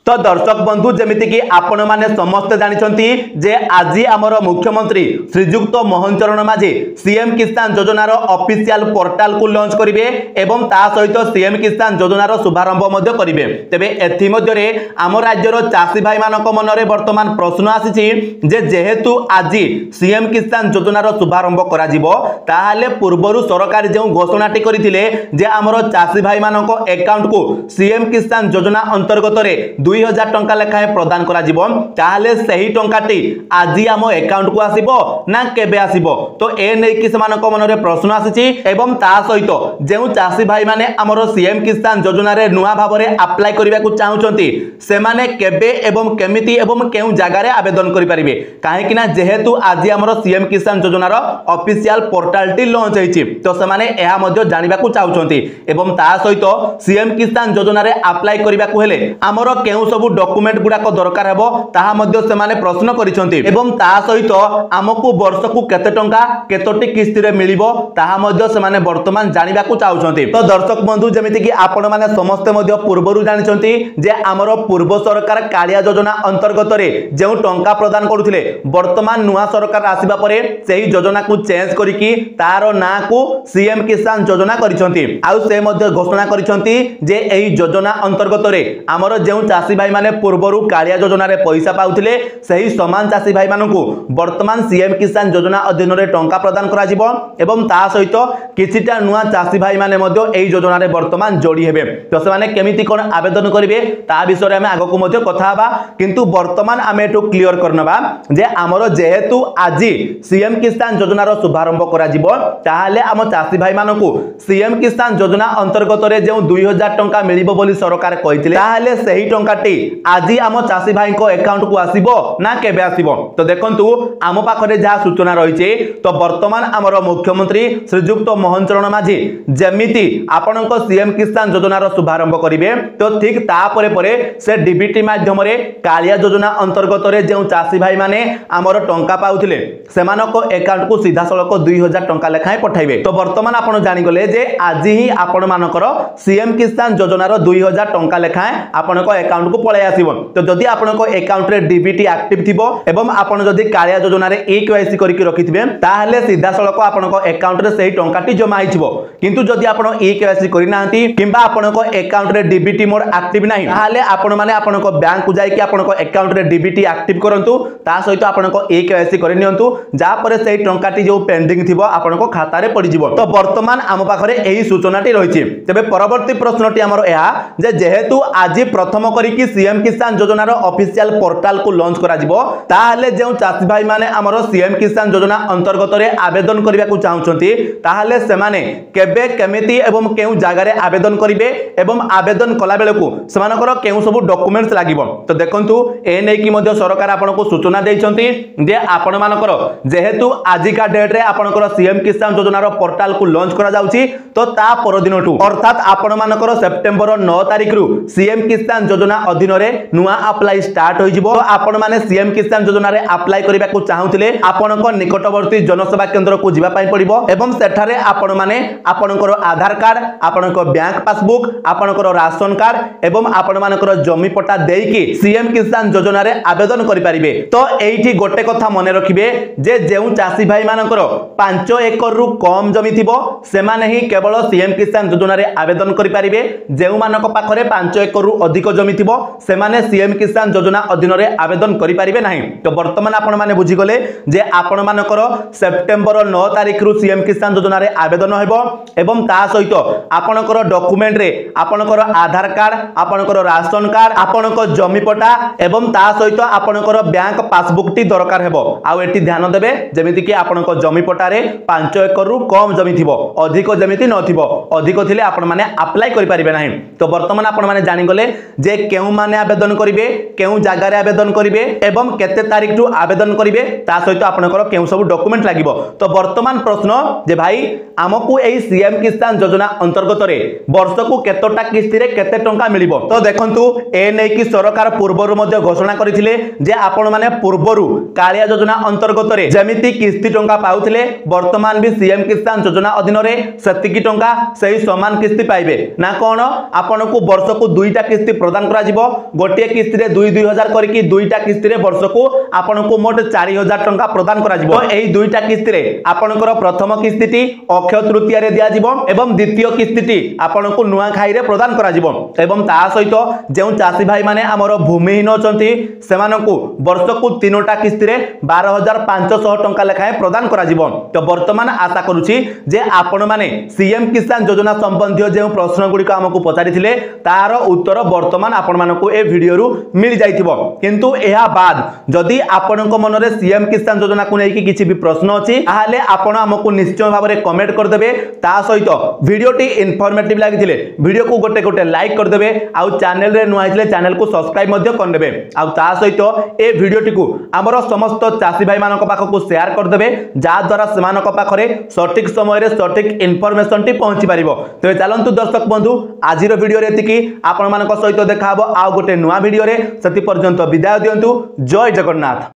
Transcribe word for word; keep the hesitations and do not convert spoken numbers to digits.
तो दर्शक बंधु जमिति कि आपण माने समस्त जानिछंती जे आजी हमर मुख्यमंत्री श्रीजुक्त मोहन चरण माझी सीएम किसान योजनार ऑफिशियल पोर्टल को लॉन्च करिवे एवं ता सहित सीएम किसान योजनार शुभारंभ मध्य करिवे। तेबे एथि मध्य रे आम राज्यर चाषी भाई मानक मनरे वर्तमान प्रश्न आसीछि जे जेहेतु आजी सीएम किसान योजनार शुभारंभ करा जिवो ताहाले पूर्वरु सरकार जे घोषणाटी करिथिले जे हमर चाषी भाई मानक अकाउंट को सीएम किसान योजना अंतर्गत रे दुई हजार टंका लेखाएं प्रदान करा जिवो ताहाले सही टंकाटी आजी आम अकाउंट को आसीबो ना केबे आसीबो। तो ए नै कि समानक मनरे प्रश्न आसीछि एवं ता सहित जेउ चाषी भाई माने हमर सीएम किसान योजना रे नुआ भाबरे अप्लाई करिबा को चाहुचंती से माने केबे एवं केमिति एवं केउ जागा रे आवेदन करि परिबे काहे कि ना जेहेतु आजी हमर सीएम किसान योजनार ऑफिशियल पोर्टल टी लॉन्च होईछि तो से माने एहा मध्ये जानिबा को चाहुचंती एवं ता सहित सीएम किसान योजना रे अप्लाई करिबा को हेले हमर केउ सब डॉक्यूमेंट गुडा को दरकार हेबो ताहा मध्ये से माने प्रश्न करिसंती एवं ता सहित हमकु वर्ष को केते टंका केतोटी किस्ती रे मिलिबो ताहा मध्ये से माने वर्तमान जानिबा को चाहुचंती। तो दर्शक बंधु जेमिति कि आपण माने समस्त मध्ये पूर्वरु जानिसंती जे हमर पूर्व सरकार कालिया योजना अंतर्गत रे जेउ टंका प्रदान करूथिले वर्तमान नुआ सरकार आसीबा परे सेही योजना को चेंज करिकि तारो ना को सीएम किसान योजना करिसंती आउ से मध्ये घोषणा करिसंती जे एही योजना अंतर्गत रे हमर जेउ चाषी भाई माने पूर्वरु कालिया योजना रे पैसा पाउथिले सही समान चाषी भाई मानकु वर्तमान सीएम किसान योजना अधीन रे टंका प्रदान करा जिवो एवं ता सहित किछिटा नुआ चाषी भाई माने मध्ये एही योजना रे वर्तमान जोड़ी हेबे। तो से माने केमिति कोन आवेदन करिवे ता विषय हम आगो को मध्ये कथा हबा किंतु वर्तमान आमे एटु क्लियर करनबा जे हमर जेहेतु आजी सीएम किसान योजना रो शुभारंभ करा जिवो ताहाले हम चाषी भाई मानकु सीएम किसान योजना अंतर्गत रे जेउ दुई हजार टंका मिलिबो बोली सरकार कहिथिले ताहाले सही टंकाटी आजी आम चाषी भाई को अकाउंट को आसीबो ना केबे आसीबो। तो देखंतु आम पाखरे जा सूचना रहिছে तो वर्तमान हमर मुख्यमंत्री श्रीजुक्त मोहन चरण माझी जेमिति आपनक सीएम किसान योजनार शुभारंभ करिवे तो ठीक ता परे परे से डीबीटी माध्यम रे कालिया योजना अंतर्गत रे जेउ चाषी भाई माने हमर टंका पाउथिले सेमानक अकाउंट को सीधा सळक दुई हजार टंका लेखाय पठाइबे। तो वर्तमान आपण जानि गले जे आजी ही आपण मानकर सीएम किसान योजनार दुई हजार टंका लेखाय आपनक अकाउंट को पळे आसीबो। तो जदि आपनक अकाउंट रे डीबीटी एक्टिव थिबो एवं आपण जदि कालिया योजना रे ई केवाईसी करिकि रखिथिबे ताहाले सीधा सळक आपनक अकाउंट रे सही टंकाटी जमा आइथिबो किंतु जदि आपण ई केवाईसी करि नाहंती किंबा आपनक अकाउंट रे डीबीटी मोर एक्टिव नाही ताहाले आपण माने आपनक बैंक को जाई कि आपनक अकाउंट रे डीबीटी एक्टिव करंतु ता सहित आपनक ई केवाईसी करि नियंतु जा परे सही टंकाटी जो पेंडिंग थिबो आपनक खाता रे पडि जिवो। तो वर्तमान आम पाखरे एही सूचनाटी रहिछि। तबे परवर्ती प्रश्नटी हमर एहा जे जेहेतु आजि प्रथम करिकि सीएम किसान योजनार ऑफिशियल पोर्टल को लॉन्च करा जिवो ताहाले जेउ चाषी भाई माने हमर सीएम किसान योजना अंतर्गत रे आवेदन करिबा को चाहुचंती ताहाले से माने केबे केमिति एवं केउ जागा रे आवेदन करिवे एवं आवेदन कला बेले को समानकर केउ सब डॉक्यूमेंट्स लागिवो। तो देखंतु ए नै कि मध्ये सरकार आपनको सूचना दैछंती जे आपण मानकर जेहेतु आजिका डेट रे आपनकर सीएम किसान योजनार पोर्टल को लॉन्च करा जाउची तो ता पर दिनटू अर्थात आपण मानकर सेप्टेम्बर नौ तारिख रु सीएम किसान योजना अधीन रे नुआ अप्लाई स्टार्ट होई जिवो। तो आपण माने सीएम किसान योजना रे अप्लाई करिबा को चाहुथिले आपनक निकटवर्ती जनसेवा केंद्र को जिबा पई पड़िबो एवं सेठारे आपण माने आपनकर आधार कार्ड आपनक बैंक पासबुक आपनकर राशन कार्ड एवं आपण मानकर जमी पट्टा देइकी सीएम किसान योजना रे आवेदन करि परिबे। तो एठी गोटे कथा मने रखिबे जे जेउ चाषी भाई मानकर पांच एकर रु कम जमी थिबो से माने ही केवल सीएम किसान योजना रे आवेदन करि परिबे जेउ मानक पाखरे पांच एकर रु अधिक जमी थिबो से माने सीएम किसान योजना अधीन रे आवेदन करि परिबे नाही। तो वर्तमान आपण माने बुझी गले जे आपण मानकर सेप्टेम्बर नौ तारिख रु सीएम किसान योजना रे आवेदन हेबो एवं ता सहित आपनकर डॉक्यूमेंट रे आपनकर आधार कार्ड आपनकर राशन कार्ड आपनकर जमी पट्टा एवं ता सहित आपनकर बैंक पासबुक टी दरकार हेबो। आ एटी ध्यान देबे जेमिति कि आपनकर जमी पट्टा रे पांच एकर रु कम जमी थिबो अधिक जेमिति न थिबो अधिक थिले आपण माने अप्लाई करि परिबे नाही। तो वर्तमान आपण माने जानि गले जे केउ माने आवेदन करिवे केउ जागा रे आवेदन करिवे एवं केते तारिख टू आवेदन करिवे ता सहित आपनकर केउ सब डॉक्यूमेंट लागिवो। तो वर्तमान प्रश्न जे भाई आमकु एही सीएम किसान योजना अंतर्गत रे वर्ष को केतोटा किस्ती रे केते टंका मिलिबो। तो देखंतु ए नै कि सरकार पूर्वरु मध्ये घोषणा करिथिले जे आपण माने पूर्वरु कालिया योजना अंतर्गत रे जेमिति किस्ती टंका पाउथिले वर्तमान भी सीएम किसान योजना अधीन रे सेतिकी टंका सही समान किस्ती पाइबे ना कोन आपनकु वर्ष को दुईटा किस्ती प्रदान करा जिवो गोटे किस्ती दुई दुई हजार करके दुईटा किस्ती वर्ष को आपन को मोट चार हजार टंका प्रदान करा जिवो। एई दुईटा किस्ती आपनकर प्रथम किस्ती अक्षय तृतीया रे दिया जिवो एवं द्वितीय किस्ती आपन को नुआ खाई रे प्रदान करा जिवो। एवं ता सहित जो चाषी भाई माने हमर भूमिहीन अछंती सेमानकु वर्ष को तीनोटा किस्ती रे बारह हजार पाँच सौ टंका लेखाए प्रदान करा जिवो। तो वर्तमान आशा करूची जे आपण माने सीएम किसान योजना संबंधी जो प्रश्न गुड़िक आमको पचारि थिले तार उत्तर वर्तमान आपण मानकु ए वीडियो रु मिल जाइथिबो। किंतु एहा बाद जदि आपणक मनरे सीएम किसान योजना को लेकिन किछि भी प्रश्न अछि ताहाले आपण हमकु निश्चय भाबरे कमेंट कर देबे। ता सहित वीडियोटी इन्फॉर्मेटिव लागिथिले वीडियो को गोटे गोटे लाइक कर देबे आउ चैनल रे नुआ आइथिले चैनल को सब्सक्राइब मध्य कर देबे। आउ ता सहित ए वीडियोटी को हमर समस्त चाषी भाई मानक पाखकु शेयर कर देबे जा द्वारा सेमानक पाखरे सठिक समय रे सठिक इन्फॉर्मेशन टी पहुंची परिबो। तो चलंतु दर्शक बंधु आजिर वीडियो रे एतिकी आपण मानक सहित देखा हबो आउ गोटे नुआ वीडियो रे। सेति पर्यंत विदाय दियंतु। जय जगन्नाथ।